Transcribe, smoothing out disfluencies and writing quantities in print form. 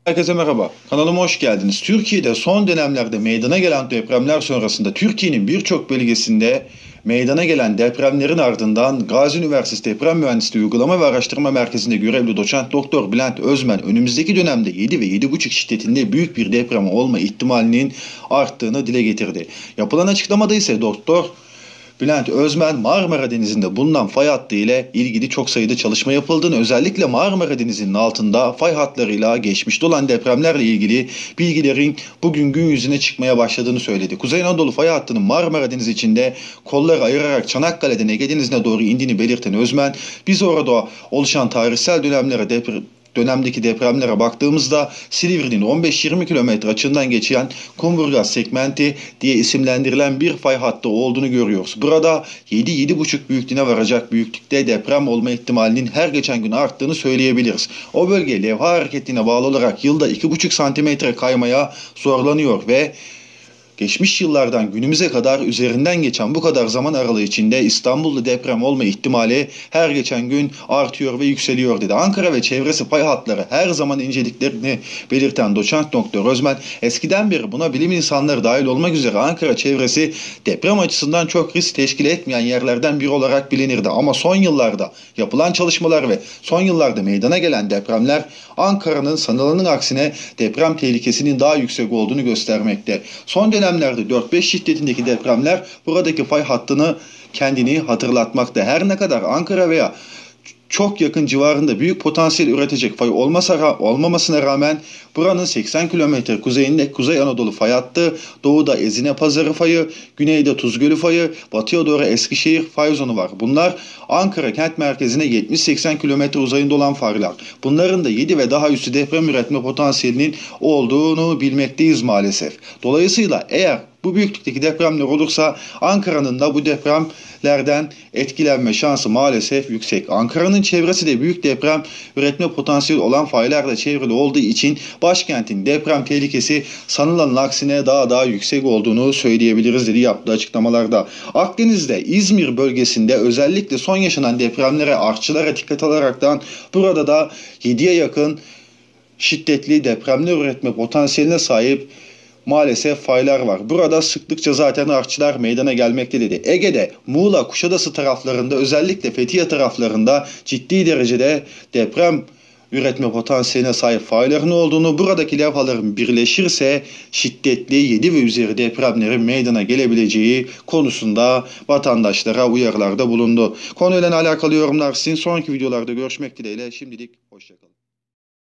Herkese merhaba. Kanalıma hoş geldiniz. Türkiye'de son dönemlerde meydana gelen depremler sonrasında Türkiye'nin birçok bölgesinde meydana gelen depremlerin ardından Gazi Üniversitesi Deprem Mühendisliği Uygulama ve Araştırma Merkezi'nde görevli doçent doktor Bülent Özmen önümüzdeki dönemde 7 ve 7,5 şiddetinde büyük bir deprem olma ihtimalinin arttığını dile getirdi. Yapılan açıklamada ise Doktor Bülent Özmen, Marmara Denizi'nde bulunan fay hattı ile ilgili çok sayıda çalışma yapıldığını, özellikle Marmara Denizi'nin altında fay hatlarıyla geçmişte olan depremlerle ilgili bilgilerin bugün gün yüzüne çıkmaya başladığını söyledi. Kuzey Anadolu fay hattının Marmara Denizi içinde kolları ayırarak Çanakkale'den Ege Denizi'ne doğru indiğini belirten Özmen, biz orada oluşan tarihsel dönemdeki depremlere baktığımızda Silivri'nin 15-20 kilometre açığından geçen Kumburgaz segmenti diye isimlendirilen bir fay hattı olduğunu görüyoruz. Burada 7-7,5 büyüklüğüne varacak büyüklükte deprem olma ihtimalinin her geçen gün arttığını söyleyebiliriz. O bölge levha hareketine bağlı olarak yılda 2,5 santimetre kaymaya zorlanıyor ve geçmiş yıllardan günümüze kadar üzerinden geçen bu kadar zaman aralığı içinde İstanbul'da deprem olma ihtimali her geçen gün artıyor ve yükseliyor dedi. Ankara ve çevresi fay hatları her zaman inceliklerini belirten doçent doktor Özmen, eskiden beri buna bilim insanları dahil olmak üzere Ankara çevresi deprem açısından çok risk teşkil etmeyen yerlerden biri olarak bilinirdi. Ama son yıllarda yapılan çalışmalar ve son yıllarda meydana gelen depremler Ankara'nın sanılanın aksine deprem tehlikesinin daha yüksek olduğunu göstermekte. Son dönemlerde 4-5 şiddetindeki depremler buradaki fay hattını kendini hatırlatmakta. Her ne kadar Ankara veya çok yakın civarında büyük potansiyel üretecek fay olmamasına rağmen buranın 80 kilometre kuzeyinde Kuzey Anadolu fay hattı, doğuda Ezine Pazarı fayı, güneyde Tuzgölü fayı, batıya doğru Eskişehir fay zonu var. Bunlar Ankara kent merkezine 70-80 kilometre uzayında olan faylar. Bunların da 7 ve daha üstü deprem üretme potansiyelinin olduğunu bilmekteyiz maalesef. Dolayısıyla eğer bu büyüklükteki depremler olursa Ankara'nın da bu depremlerden etkilenme şansı maalesef yüksek. Ankara'nın çevresi de büyük deprem üretme potansiyeli olan faylarla çevrili olduğu için başkentin deprem tehlikesi sanılanın aksine daha yüksek olduğunu söyleyebiliriz dedi yaptığı açıklamalarda. Akdeniz'de İzmir bölgesinde özellikle son yaşanan depremlere, artçılara dikkat alaraktan burada da 7'ye yakın şiddetli depremler üretme potansiyeline sahip maalesef faylar var. Burada sıklıkça zaten artçılar meydana gelmekte dedi. Ege'de, Muğla, Kuşadası taraflarında, özellikle Fethiye taraflarında ciddi derecede deprem üretme potansiyeline sahip fayların olduğunu, buradaki levhaların birleşirse şiddetli 7 ve üzeri depremlerin meydana gelebileceği konusunda vatandaşlara uyarılarda bulundu. Konuyla alakalı yorumlar sizin. Sonraki videolarda görüşmek dileğiyle. Şimdilik hoşçakalın.